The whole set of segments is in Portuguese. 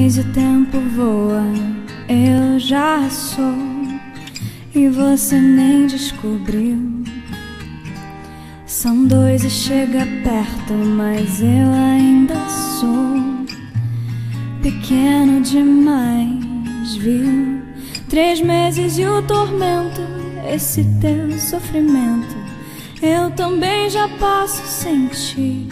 Mas o tempo voa, eu já sou, e você nem descobriu. São dois e chega perto, mas eu ainda sou pequeno demais, viu? 3 meses e o tormento, esse teu sofrimento, eu também já posso sentir.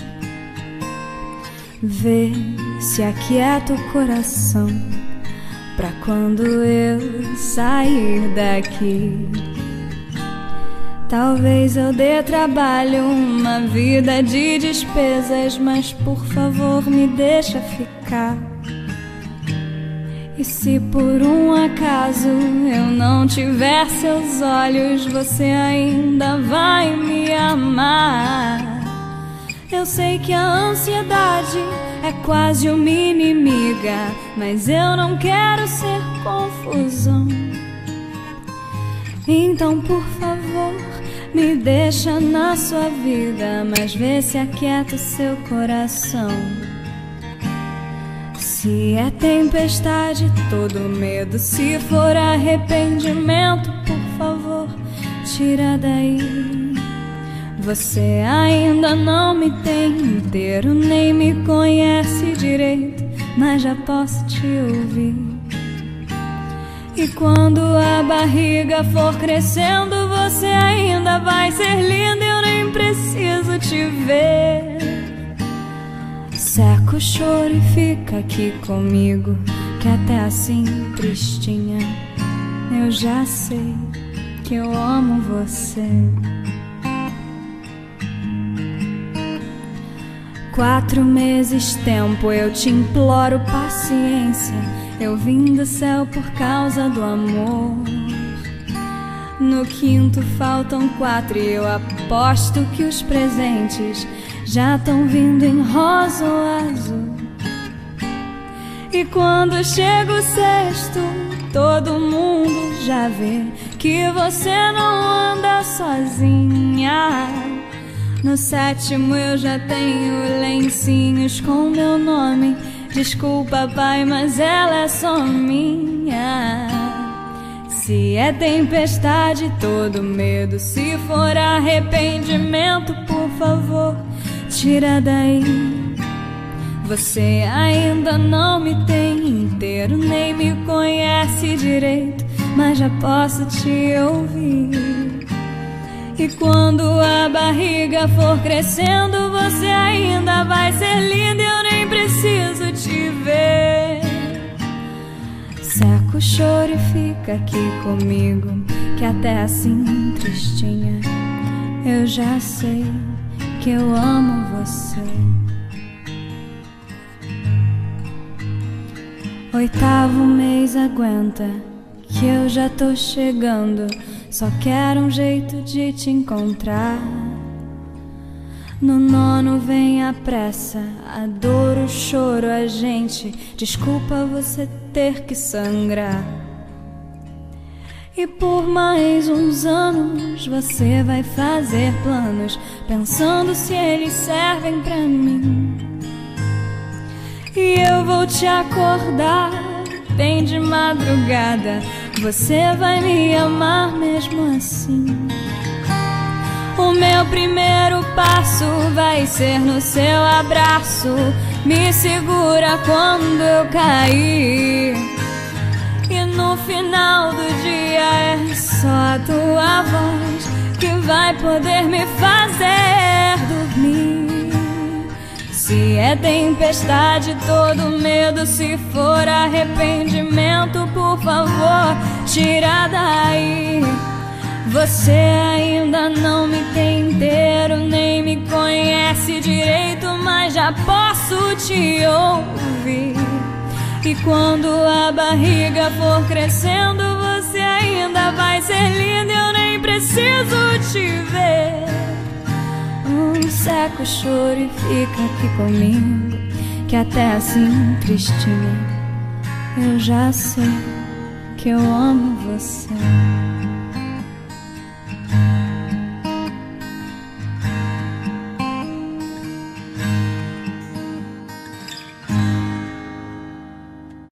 Vê se aquieta o coração pra quando eu sair daqui. Talvez eu dê trabalho, uma vida de despesas, mas por favor me deixa ficar. E se por um acaso eu não tiver seus olhos, você ainda vai me amar. Eu sei que a ansiedade é quase uma inimiga, mas eu não quero ser confusão. Então, por favor, me deixa na sua vida, mas vê se aquieta o seu coração. Se é tempestade, todo medo, se for arrependimento, por favor, tira daí. Você ainda não me tem inteiro, nem me conhece direito, mas já posso te ouvir. E quando a barriga for crescendo, você ainda vai ser linda, eu nem preciso te ver. Seca o choro e fica aqui comigo, que até assim, tristinha, eu já sei que eu amo você. 4 meses tempo, eu te imploro paciência. Eu vim do céu por causa do amor. No 5º faltam 4 e eu aposto que os presentes já estão vindo em rosa ou azul. E quando chega o 6º, todo mundo já vê que você não anda sozinha. No 7º eu já tenho lencinhos com meu nome. Desculpa, pai, mas ela é só minha. Se é tempestade, todo medo, se for arrependimento, por favor, tira daí. Você ainda não me tem inteiro, nem me conhece direito, mas já posso te ouvir. E quando a barriga for crescendo, você ainda vai ser linda, eu nem preciso te ver. Seca o choro e fica aqui comigo, que até assim, tristinha, eu já sei que eu amo você. 8º mês aguenta, que eu já tô chegando. Só quero um jeito de te encontrar. No 9º vem a pressa, a dor, o choro, a gente. Desculpa você ter que sangrar. E por mais uns anos você vai fazer planos, pensando se eles servem pra mim. E eu vou te acordar bem de madrugada. Você vai me amar mesmo assim. O meu primeiro passo vai ser no seu abraço. Me segura quando eu cair. E no final do dia é só a tua voz que vai poder me fazer dormir. Se é tempestade, todo medo, se for arrependimento, por favor, tira daí. Você ainda não me tem inteiro, nem me conhece direito, mas já posso te ouvir. E quando a barriga for crescendo, você ainda vai ser linda, eu nem preciso te ver. Seca o choro e fica aqui comigo, que até assim, tristinha, eu já sei que eu amo você.